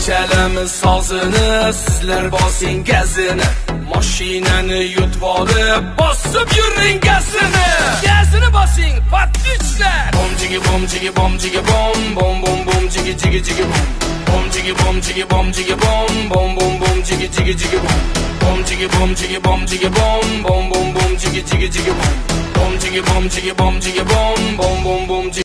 chalamiz sozini, sizlar bosing gazini. Mashinani yutib olib, bosib yuring gazini. Gazini bosing, patlichlar. Bom jigi bom jigi bom jigi bom, bom bom bom jigi jigi jigi bom. Bom jigi bom jigi bom jigi bom, bom bom bom jigi jigi jigi bom. Bom jigi bom jigi bom jigi bom, bom bom bom jigi jigi jigi bom. Bom jigi bom jigi bom jigi bom, bom bom bom.